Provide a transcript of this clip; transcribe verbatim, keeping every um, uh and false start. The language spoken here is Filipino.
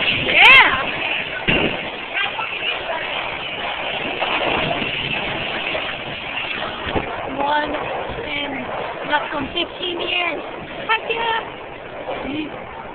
Yeah! One in less than fifteen years. Heck yeah!